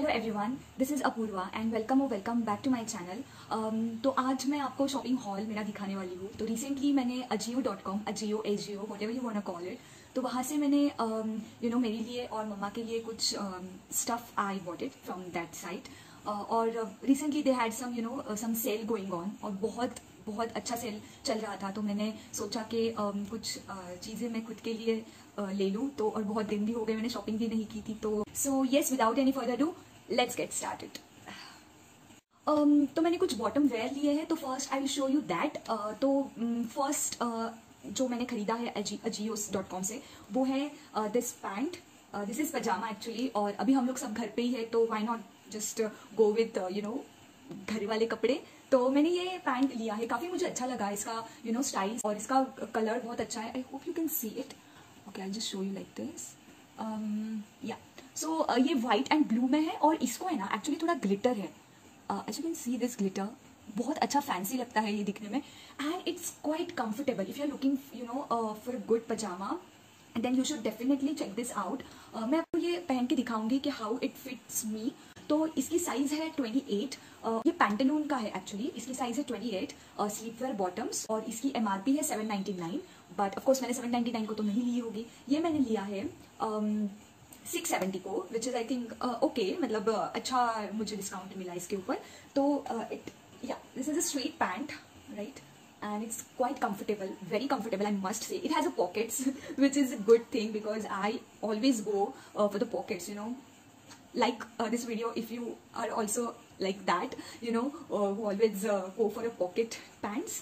Hello everyone, this is Apoorva and welcome back to my channel. तो आज मैं आपको शॉपिंग हॉल मेरा दिखाने वाली हूँ। तो रिसेंटली मैंने Ajio.com, whatever you wanna call it, तो वहाँ से मैंने मेरे लिए और मम्मा के लिए कुछ stuff I bought it from that site. और recently they had some sale going on और बहुत अच्छा सेल चल रहा था। तो मैंने सोचा कि कुछ चीज़ें मैं खुद के लिए ले लूँ। तो और बहुत दिन भी हो गए मैंने शॉपिंग भी नहीं की थी। तो so yes, without any further do let's get started. तो मैंने कुछ बॉटम वेयर लिए हैं। तो first I will show you that. तो फर्स्ट जो मैंने खरीदा है Ajio.com से वो है this pant. This is pajama actually. और अभी हम लोग सब घर पे ही है तो why not just go with घर वाले कपड़े। तो मैंने ये पैंट लिया है, काफ़ी मुझे अच्छा लगा इसका स्टाइल और इसका कलर बहुत अच्छा है। I hope you can see it. Okay, I just show you like this. या सो ये वाइट एंड ब्लू में है और इसको है ना एक्चुअली थोड़ा ग्लिटर है। As you can see this glitter, बहुत अच्छा फैंसी लगता है ये दिखने में and it's quite comfortable. If you are looking for a good pyjama then you should definitely check this out. मैं आपको ये पहन के दिखाऊंगी कि हाउ इट फिट्स मी। तो इसकी साइज है 28। ये पैंटालून का है एक्चुअली। इसकी साइज है 28, स्लीपवेयर बॉटम्स और इसकी MRP है 799। बट ऑफकोर्स मैंने 799 को तो नहीं ली होगी। ये मैंने लिया है 670 को, which is I think okay, मतलब अच्छा मुझे डिस्काउंट मिला इसके ऊपर। तो this is a straight pant, right, and it's quite comfortable, very comfortable, I must say. It has a pockets which is a good thing because I always go for the pockets, like this video. If you are also like that, who always go for a pocket pants.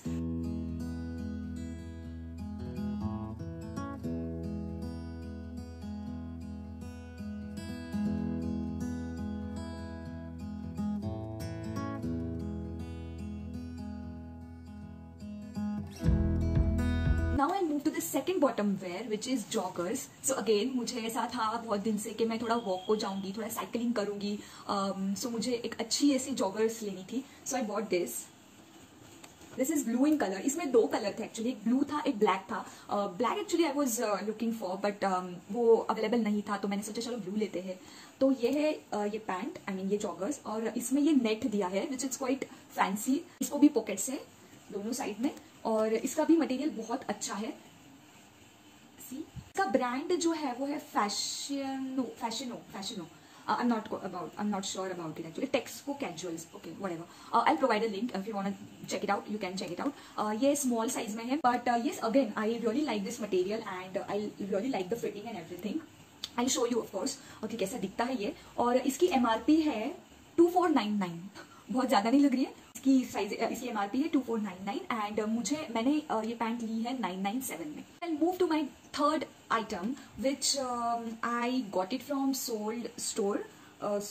Now I move to the second bottom wear which is joggers. So again मुझे ऐसा था बहुत दिन से कि मैं थोड़ा walk को जाऊंगी, थोड़ा साइकिलिंग करूंगी। So मुझे एक अच्छी ऐसी जॉगर्स लेनी थी। So I bought this. This is blue in color. इसमें दो कलर थे एक्चुअली, एक ब्लू था एक ब्लैक था। Black actually I was looking for but वो अवेलेबल नहीं था तो मैंने सोचा चलो ब्लू लेते हैं। तो ये है ये पैंट, आई मीन ये जॉगर्स, और इसमें ये नेट दिया है विच इज क्वाइट फैंसी। इसको भी पॉकेट्स है दोनों साइड में और इसका भी मटेरियल बहुत अच्छा है। सी, इसका ब्रांड जो है वो है फैशनो। I'm not sure about it actually. Texco Casuals. Okay, whatever. I'll provide a link if you want to check it out. You can check it out. ये small size में है, but yes, again, I really like this material and I really like the fitting and everything. I'll show you of course. Okay, कैसा दिखता है ये। और इसकी MRP है 2499। बहुत ज्यादा नहीं लग रही है। इसकी MRP है 2499 एंड मैंने ये पैंट ली है 997 में। I'll move to my third item which I got it from Sold Store. The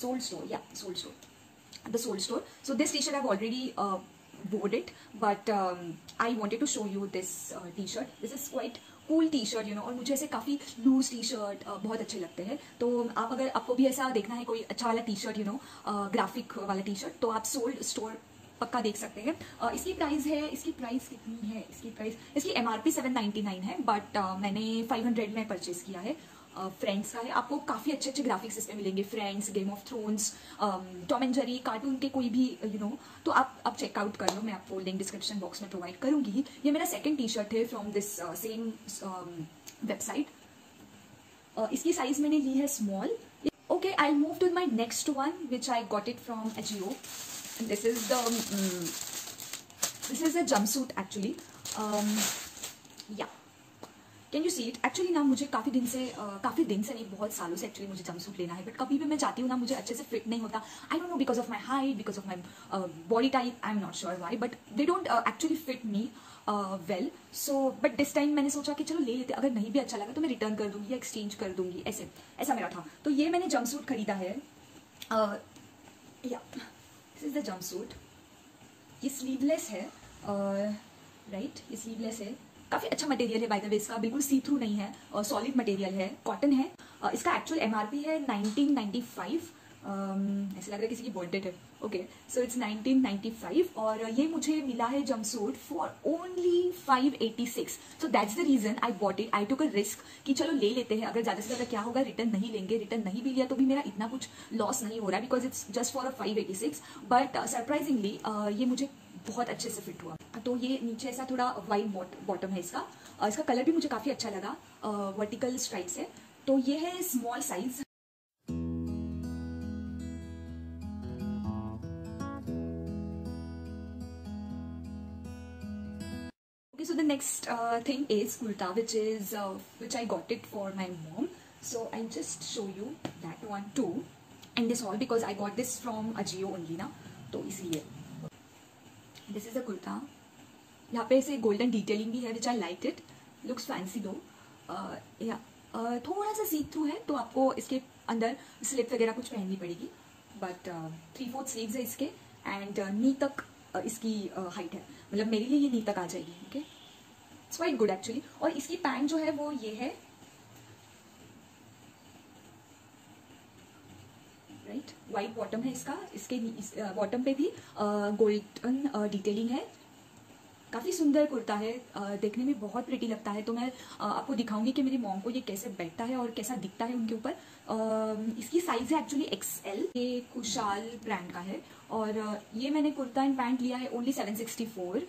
Sold Store. So this t-shirt I've already bought it, but I wanted to show you this t-shirt. This is quite cool t-shirt, और मुझे ऐसे काफी loose T-shirt बहुत अच्छे लगते हैं। तो अगर आपको भी ऐसा देखना है कोई अच्छा वाला टी-शर्ट, ग्राफिक वाला टी-शर्ट, तो आप सोल्ड स्टोर पक्का देख सकते हैं। इसकी प्राइस कितनी है? इसकी MRP 799 है बट मैंने 500 में परचेज किया है। फ्रेंड्स का है। आपको काफी अच्छे ग्राफिक्स इसमें मिलेंगे। Friends, game of thrones, Tom and Jerry, cartoon के कोई भी तो आप चेकआउट कर लो। मैं आपको लिंक डिस्क्रिप्शन बॉक्स में प्रोवाइड करूंगी। ये मेरा सेकंड टी-शर्ट है फ्रॉम दिस सेम वेबसाइट। इसकी साइज मैंने ली है small. Okay, I move to my next one which I got it from Ajio. This is a jumpsuit actually. Yeah, can you see it? Actually ना मुझे काफी दिन से नहीं, बहुत सालों से एक्चुअली मुझे जंपसूट लेना है बट कभी भी मैं चाहती हूँ ना मुझे अच्छे से फिट नहीं होता। I don't know, because of my height, because of my body type, I am not sure why, but they don't actually fit me well. So but this time मैंने सोचा कि चलो ले लेते, अगर नहीं भी अच्छा लगा तो मैं रिटर्न कर दूंगी या एक्सचेंज कर दूंगी, ऐसा मेरा था। तो ये मैंने जंपसूट खरीदा है। This is the jumpsuit. ये स्लीवलेस है, राइट, ये स्लीवलेस है। काफी अच्छा मटेरियल है बाय द वे, इसका बिल्कुल सी थ्रू नहीं है और सॉलिड मटेरियल है, कॉटन है। इसका एक्चुअल MRP है 1995 ऐसा लग रहा है किसी की बर्थडे है। ओके, सो इट्स 1995 और ये मुझे मिला है jumpsuit for only 586। So that's the reason I bought it. I took a risk कि चलो ले लेते हैं, अगर ज्यादा से ज्यादा क्या होगा, रिटर्न नहीं लेंगे, रिटर्न नहीं भी लिया तो भी मेरा इतना कुछ लॉस नहीं हो रहा है, because it's just for a 586। But surprisingly ये मुझे बहुत अच्छे से फिट हुआ। तो ये नीचे ऐसा थोड़ा वाइड बॉटम है इसका। इसका कलर भी मुझे काफी अच्छा लगा, वर्टिकल स्ट्राइप्स है। तो ये है small size. Okay, so the next thing is kurta, which I got it for my mom. So I'll just show you that one too in this haul because I got this from Ajio only ना, तो इसलिए this is a kurta। यहाँ पे ऐसे golden detailing भी है, which I liked it, looks fancy though। थोड़ा सा सी थ्रू है, तो आपको इसके अंदर स्लिप वगैरह कुछ पहननी पड़ेगी, बट 3/4 स्लीव्स है इसके एंड नी तक इसकी हाइट है, मतलब मेरे लिए ये नी तक आ जाएगी। Okay, it's quite good actually. और इसकी पैंट जो है वो ये है, राइट, वाइट बॉटम है इसका। इसके बॉटम पे भी गोल्डन डिटेलिंग है। काफी सुंदर कुर्ता है, देखने में बहुत प्रिटी लगता है। तो मैं आपको दिखाऊंगी कि मेरी मॉम को ये कैसे बैठता है और कैसा दिखता है उनके ऊपर। इसकी साइज है एक्चुअली XL। ये कुशाल ब्रांड का है और ये मैंने कुर्ता एंड पैंट लिया है only 764।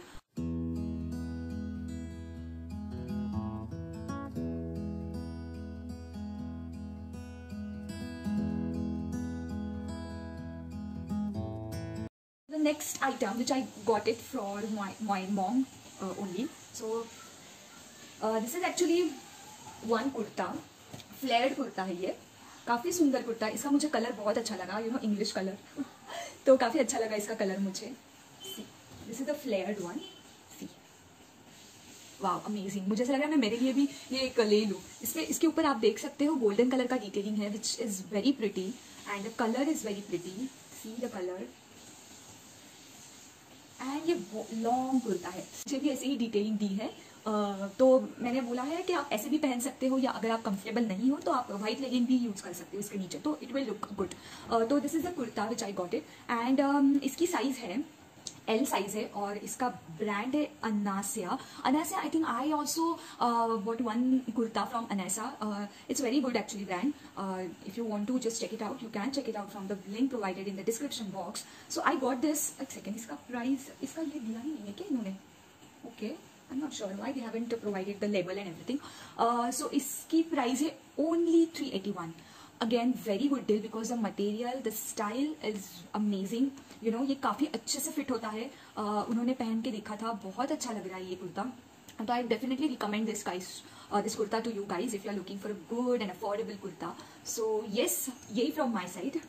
The next item which I got it from my mom only. So this is actually one kurta, flared kurta है ये। काफी सुंदर कुर्ता है, इसका मुझे कलर बहुत अच्छा लगा, यू नो इंग्लिश कलर तो काफी अच्छा लगा इसका कलर मुझे। This is the flared one, see, wow amazing. मुझे ऐसा लग रहा है मैं मेरे लिए भी ये एक ले लूँ। इसके ऊपर आप देख सकते हो गोल्डन कलर का डिटेलिंग है, which is very pretty and the colour is very pretty. See the colour and ये लॉन्ग कुर्ता है, मुझे भी ऐसे ही डिटेलिंग दी है। तो मैंने बोला है कि आप ऐसे भी पहन सकते हो, या अगर आप कंफर्टेबल नहीं हो तो आप व्हाइट लेगिंग भी यूज कर सकते हो इसके नीचे, तो इट विल लुक गुड। तो this is the kurta which I got it and इसकी साइज है L साइज है और इसका ब्रांड है अनासिया। अनासिया I think I also bought one kurta from अनासा। It's very good actually brand. If you want to just check it out, you can check it out from the link provided in the description box. So I got this. एक second, इसका price, इसका ये दिया ही नहीं है क्या इन्होंने? Okay, I'm not sure why they haven't provided the label and everything. So इसकी प्राइस है only 381. Again very good deal because the material, the style is amazing. You know, ये काफी अच्छे से फिट होता है। उन्होंने पहन के देखा था, बहुत अच्छा लग रहा है ये कुर्ता। तो I definitely recommend this guys, this kurta to you guys if you are looking for a good and affordable kurta. So yes, yay from my side.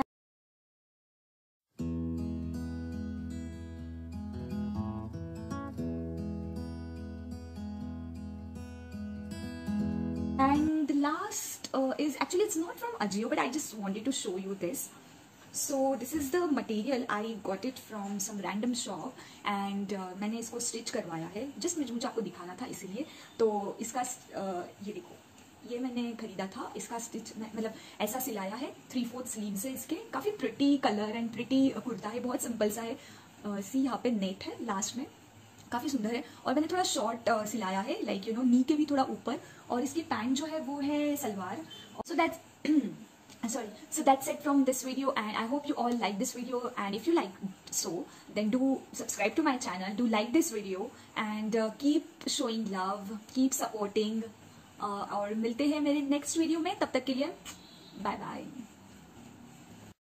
And the last is actually, it's not from Ajio, but I just wanted to show you this. So this is the material. I got it from some random shop and मैंने इसको stitch करवाया है, just मुझे आपको दिखाना था इसीलिए। तो इसका ये देखो, ये मैंने खरीदा था, इसका स्टिच मतलब ऐसा सिलाया है। 3/4 स्लीव्स है इसके, काफी pretty colour and pretty kurta है, बहुत सिंपल सा है। सी यहाँ पे नेट है लास्ट में, काफी सुंदर है। और मैंने थोड़ा शॉर्ट सिलाया है, लाइक यू नो नी के भी थोड़ा ऊपर, और इसकी पैंट जो है वो है salwar. So that's sorry, so that's it from this video and I hope you all like this video, and if you like so then do subscribe to my channel, do like this video and keep showing love, keep supporting। और मिलते हैं मेरे next video में, तब तक के लिए bye bye.